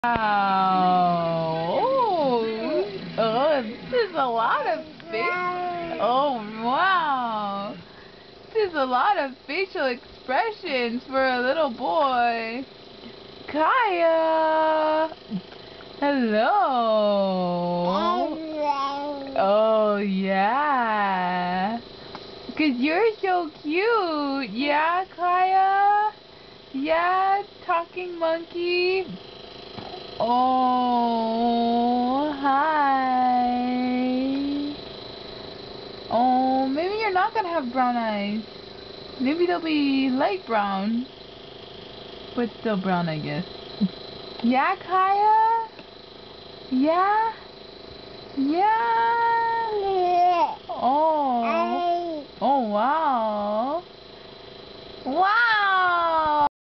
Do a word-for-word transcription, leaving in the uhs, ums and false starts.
Oh, oh, this is a lot of fish. Oh, wow. This is a lot of facial expressions for a little boy. Kaya. Hello. Oh, yeah. Because you're so cute. Yeah, Kaya? Yeah, talking monkey. Oh, hi. Oh, maybe you're not gonna have brown eyes. Maybe they'll be light brown. But still brown, I guess. Yeah, Kaya? Yeah? Yeah? Oh. Oh, wow.